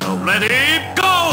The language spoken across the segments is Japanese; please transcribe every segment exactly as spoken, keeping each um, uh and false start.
Ready, go!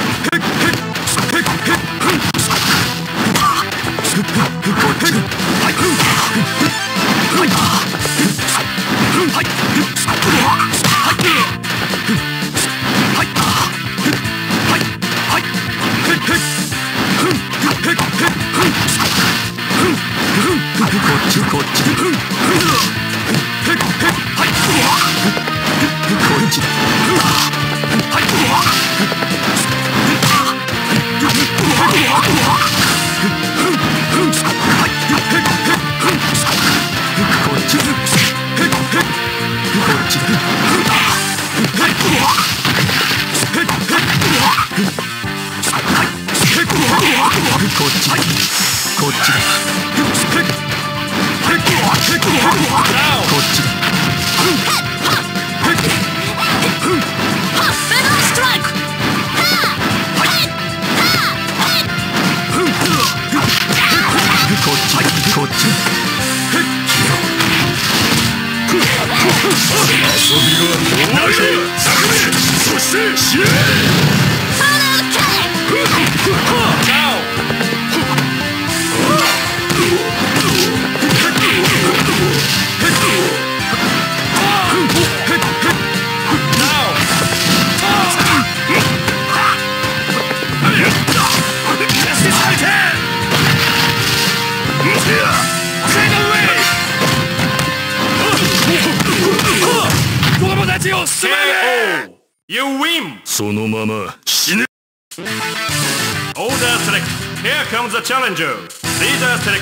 You win! そのまま死ね。 Order select. Here comes the challenger. Leader select.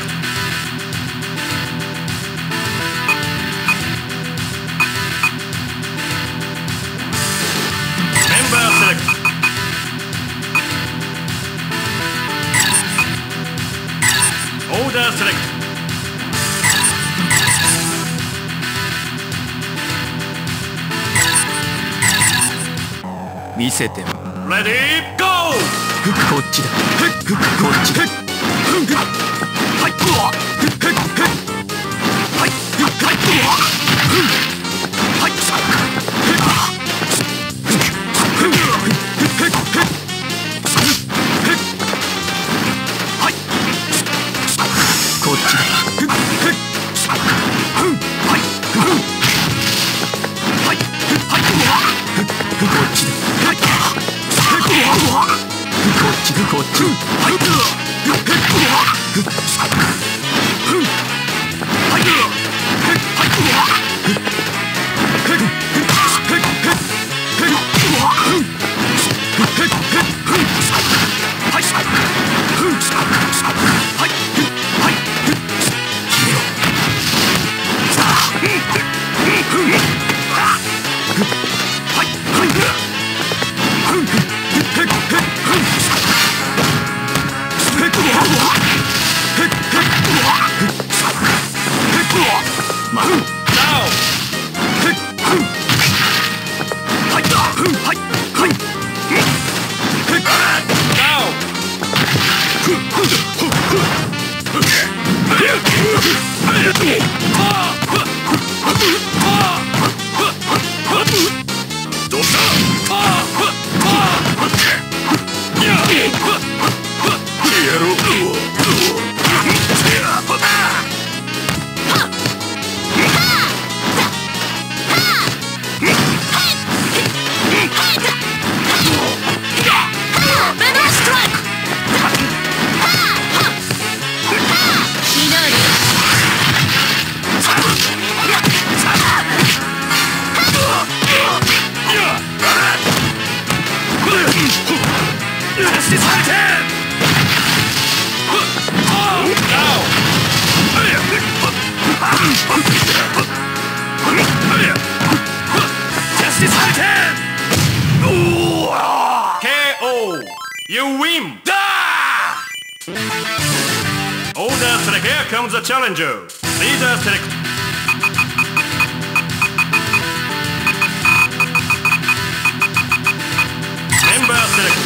Member select. Order select. 見せても Ready, go! こっちだこっちだ You win! Order select. Here comes the challenger. Leader select. Member select.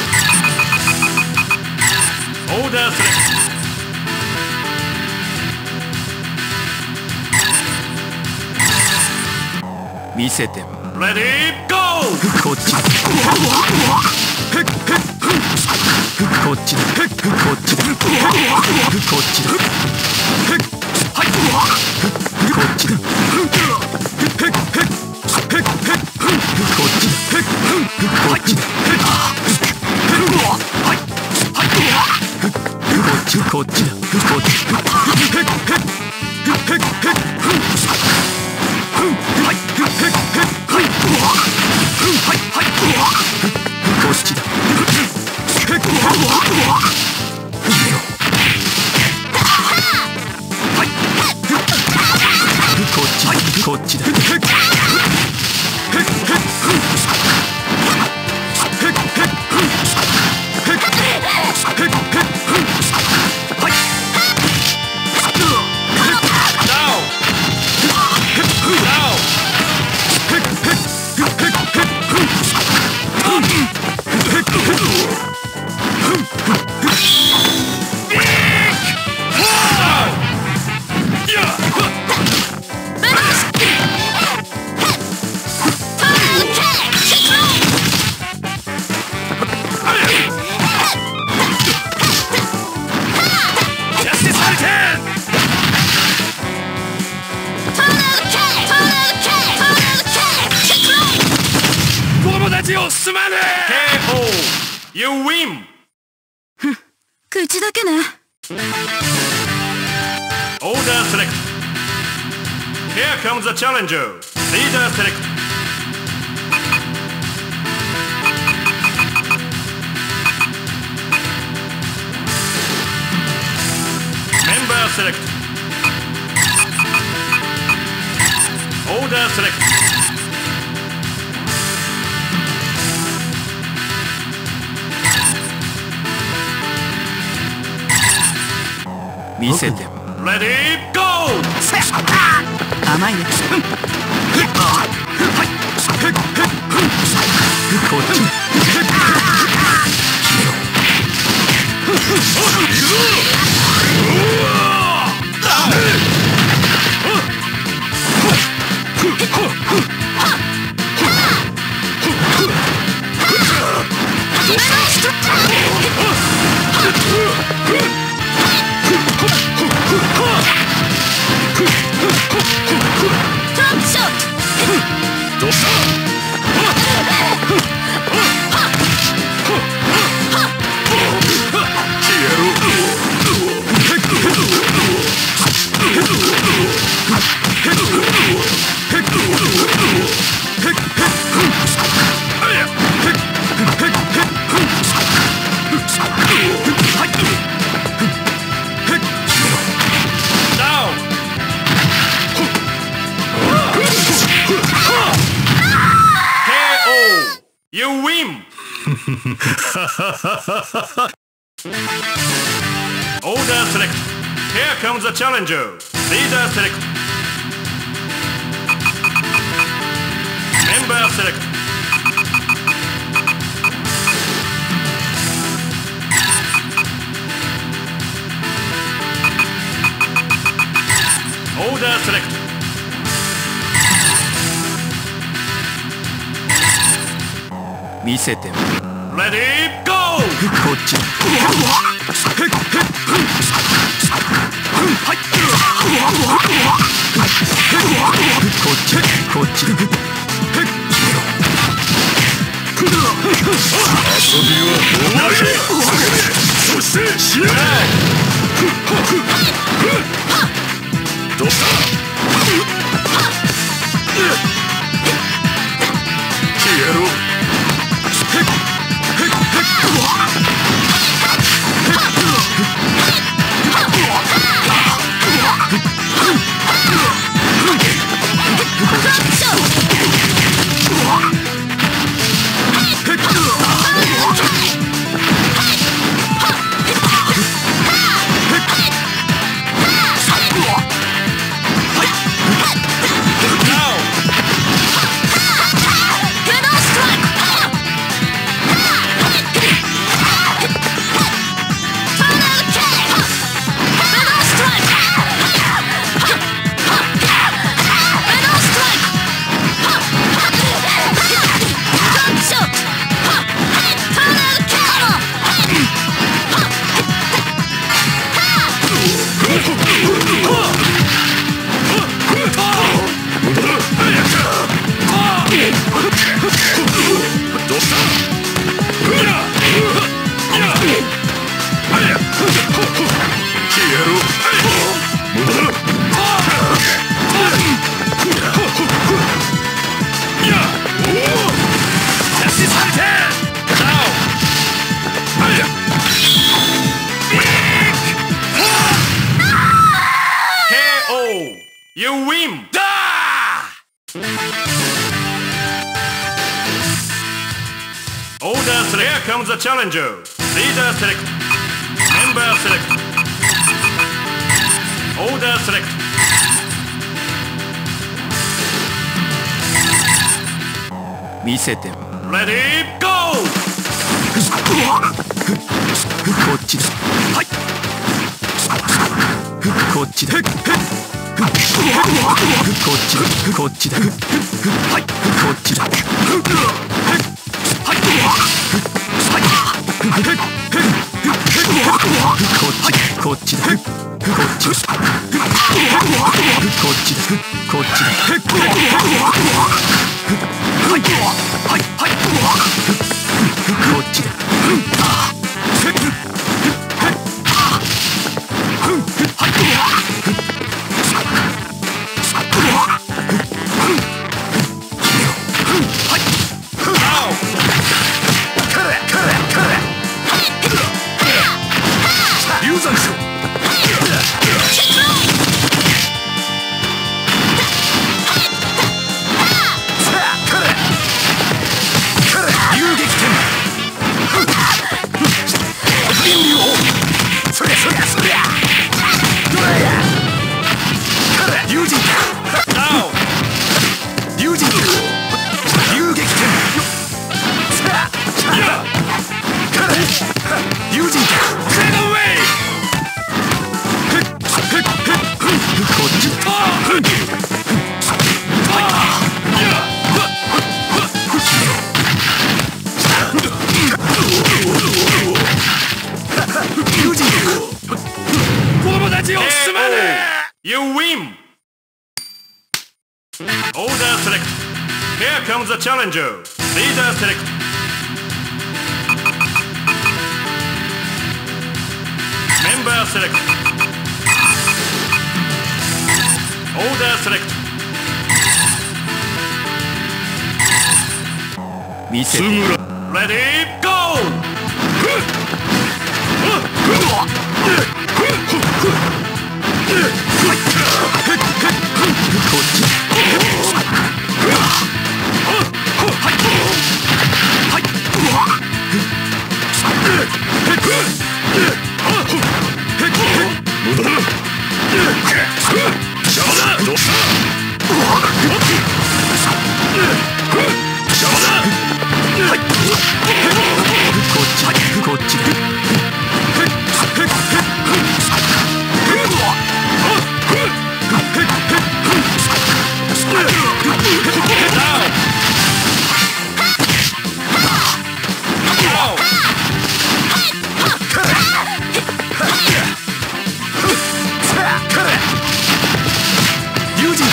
Order select. 見せても Ready, go! こっちこっちだ。はい、こっちだ。こっちだ。こっちだ。はい、こっちこっちだ。こっち。はい、はい、こっちだ。こっちだ。 すまねえ ケーオー You win ふん、口だけね。 オーダーセレクト Here comes the challenger Leader select Member select Order select 見せて。 レディーゴー。 甘いね。 こっち。 You win! Order select. Here comes the challenger. Leader select. Member select. Order select. 見せて。 レディーゴー。 こっち。こっちこっち。遊びは終わり。そして死ね。どうした。消えろ。 You win! だ Order select. Here comes the challenger. Leader select. Member select. Order select. 見せて Ready, go! こっちだはいこっちだこっちだこっちだはいこっちだはいはいこっちこっちだこっちこっちだこっちだこっちだはいはいはいこっちだ流山賞遊撃剣輪流砲そりゃそりゃそりゃ友人友人遊撃剣友人こっち友人子供たちをすまね You win! Order select. Here comes the challenger. Leader select. Member select. Order select. 見せて Ready, go! こっちこっちだ友人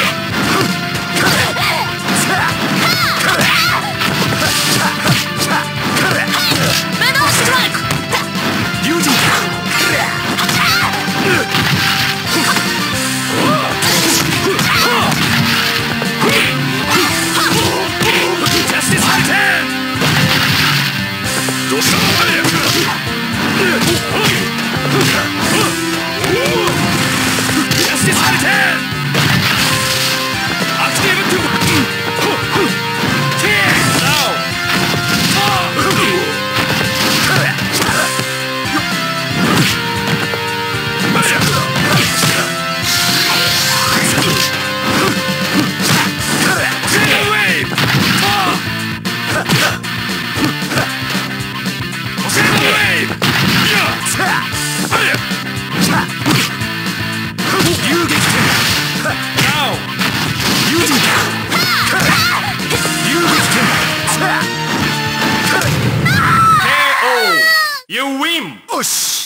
友人 You win! よし